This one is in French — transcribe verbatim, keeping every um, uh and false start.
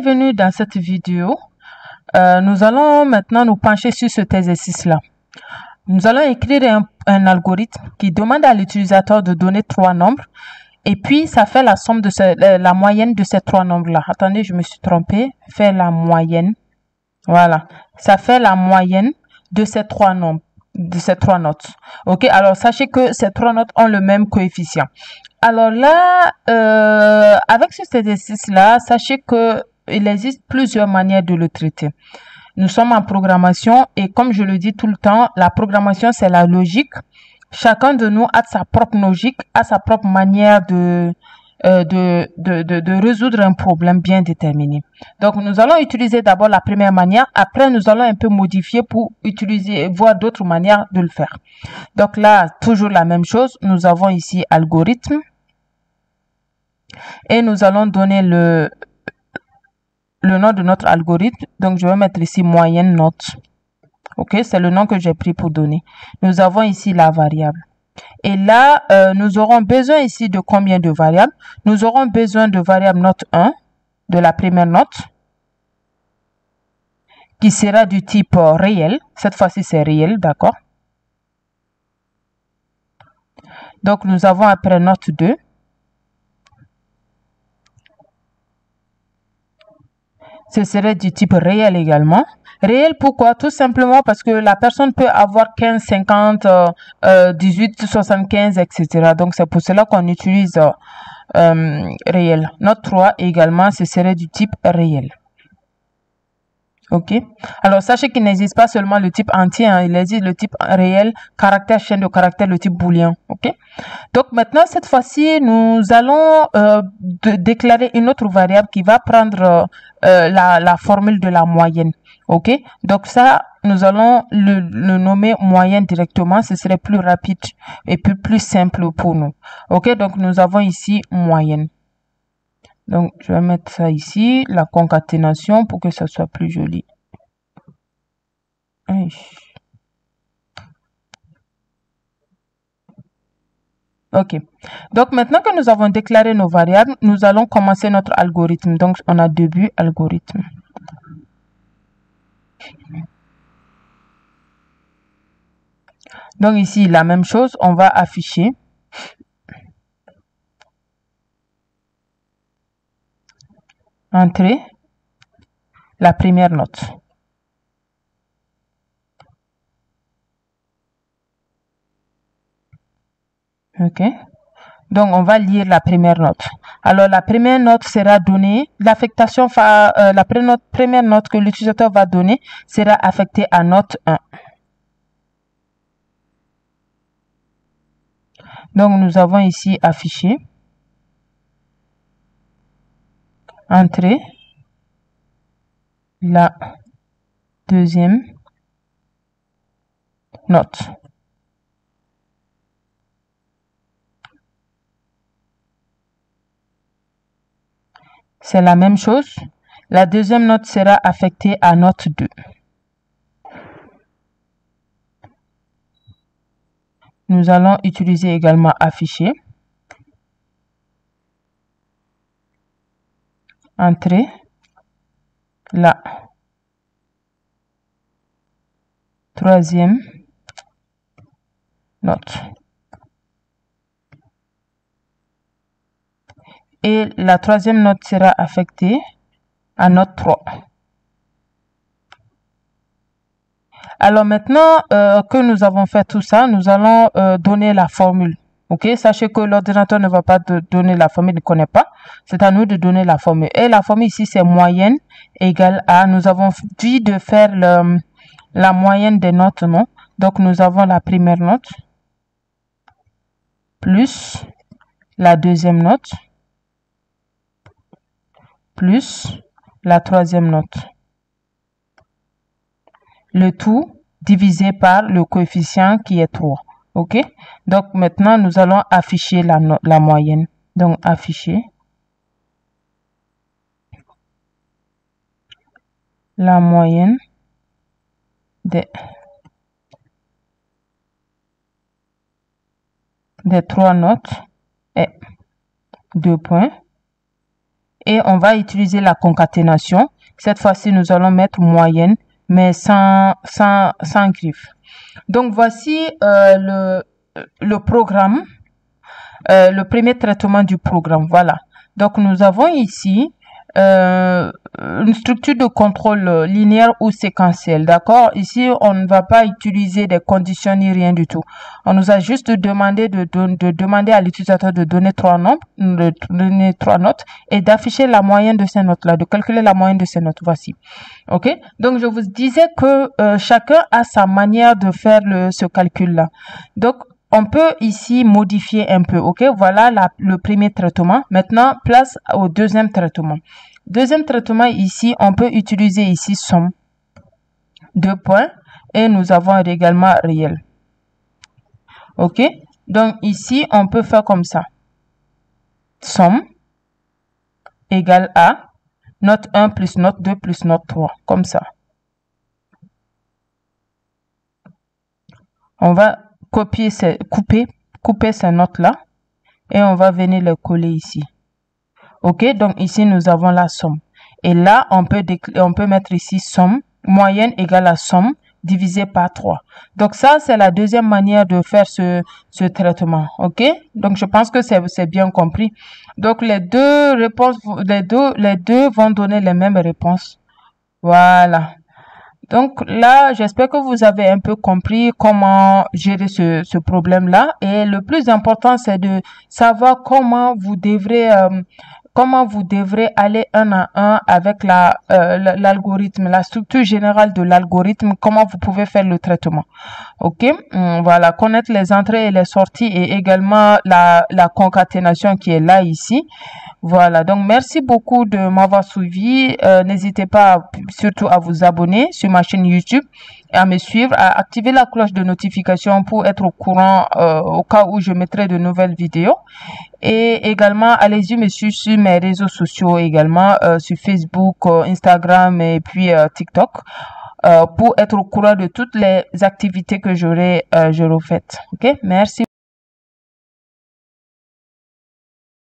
bienvenue dans cette vidéo. Euh, nous allons maintenant nous pencher sur cet exercice-là. Nous allons écrire un, un algorithme qui demande à l'utilisateur de donner trois nombres et puis ça fait la somme de ce, la moyenne de ces trois nombres-là. Attendez, je me suis trompée. Fait la moyenne. Voilà. Ça fait la moyenne de ces trois nombres, de ces trois notes. Ok. Alors sachez que ces trois notes ont le même coefficient. Alors là, euh, avec cet exercice-là, sachez que il existe plusieurs manières de le traiter. Nous sommes en programmation et comme je le dis tout le temps, la programmation, c'est la logique. Chacun de nous a sa propre logique, a sa propre manière de, euh, de, de, de, de résoudre un problème bien déterminé. Donc, nous allons utiliser d'abord la première manière. Après, nous allons un peu modifier pour utiliser, voir d'autres manières de le faire. Donc là, toujours la même chose. Nous avons ici algorithme. Et nous allons donner le, le nom de notre algorithme. Donc, je vais mettre ici moyenne note. Ok, c'est le nom que j'ai pris pour donner. Nous avons ici la variable. Et là, euh, nous aurons besoin ici de combien de variables? Nous aurons besoin de variable note un, de la première note, qui sera du type euh, réel. Cette fois-ci, c'est réel, d'accord? Donc, nous avons après note deux. Ce serait du type réel également. Réel, pourquoi? Tout simplement parce que la personne peut avoir quinze, cinquante, euh, euh, dix-huit, soixante-quinze, et cetera. Donc, c'est pour cela qu'on utilise euh, euh, réel. Note trois également, ce serait du type réel. Ok. Alors, sachez qu'il n'existe pas seulement le type entier, hein, il existe le type réel, caractère, chaîne de caractère, le type booléen. Ok. Donc, maintenant, cette fois-ci, nous allons euh, de déclarer une autre variable qui va prendre euh, la, la formule de la moyenne. Ok. Donc, ça, nous allons le, le nommer moyenne directement. Ce serait plus rapide et plus, plus simple pour nous. Ok. Donc, nous avons ici moyenne. Donc, je vais mettre ça ici, la concaténation pour que ça soit plus joli. Ok. Donc, maintenant que nous avons déclaré nos variables, nous allons commencer notre algorithme. Donc, on a début algorithme. Donc, ici, la même chose, on va afficher. Entrer la première note. Ok. Donc, on va lire la première note. Alors, la première note sera donnée, l'affectation, euh, la première note que l'utilisateur va donner sera affectée à note un. Donc, nous avons ici affiché. Entrer la deuxième note. C'est la même chose. La deuxième note sera affectée à note deux. Nous allons utiliser également afficher. Entrer la troisième note. Et la troisième note sera affectée à note trois. Alors maintenant euh, que nous avons fait tout ça, nous allons euh, donner la formule. Ok, sachez que l'ordinateur ne va pas de donner la formule, il ne connaît pas. C'est à nous de donner la formule. Et la formule ici, c'est moyenne égale à, nous avons dit de faire le, la moyenne des notes, non? Donc, nous avons la première note plus la deuxième note plus la troisième note. Le tout divisé par le coefficient qui est trois. Ok? Donc, maintenant, nous allons afficher la, la moyenne. Donc, afficher la moyenne des, des trois notes est deux points. et on va utiliser la concaténation. Cette fois-ci, nous allons mettre moyenne, mais sans, sans, sans griffe. Donc, voici euh, le, le programme, euh, le premier traitement du programme. Voilà. Donc, nous avons ici euh, une structure de contrôle linéaire ou séquentielle. D'accord? Ici, on ne va pas utiliser des conditions ni rien du tout. On nous a juste demandé de, de, de demander à l'utilisateur de donner trois nombres, de donner trois notes et d'afficher la moyenne de ces notes-là, de calculer la moyenne de ces notes. Voici. OK? Donc, je vous disais que euh, chacun a sa manière de faire le, ce calcul-là. Donc, on peut ici modifier un peu, ok? Voilà la, le premier traitement. Maintenant, place au deuxième traitement. Deuxième traitement, ici, on peut utiliser ici somme. Deux points. Et nous avons également réel. Ok? Donc, ici, on peut faire comme ça. Somme égale à note un plus note deux plus note trois. Comme ça. On va copier, ces, couper, couper ces notes-là et on va venir les coller ici. Ok, donc ici nous avons la somme. Et là, on peut, on peut mettre ici somme, moyenne égale à somme, divisé par trois. Donc ça, c'est la deuxième manière de faire ce, ce traitement. Ok, donc je pense que c'est bien compris. Donc les deux réponses, les deux, les deux vont donner les mêmes réponses. Voilà. Donc là, j'espère que vous avez un peu compris comment gérer ce, ce problème-là. Et le plus important, c'est de savoir comment vous devrez, euh, comment vous devrez aller un à un avec la euh, l'algorithme, la structure générale de l'algorithme, comment vous pouvez faire le traitement. Ok, hum, voilà, connaître les entrées et les sorties et également la, la concaténation qui est là ici. Voilà, donc merci beaucoup de m'avoir suivi. Euh, N'hésitez pas surtout à vous abonner sur ma chaîne YouTube, à me suivre, à activer la cloche de notification pour être au courant euh, au cas où je mettrai de nouvelles vidéos. Et également, allez-y me suivre sur mes réseaux sociaux également, euh, sur Facebook, euh, Instagram et puis euh, TikTok, euh, pour être au courant de toutes les activités que j'aurai euh, faites. Ok, merci.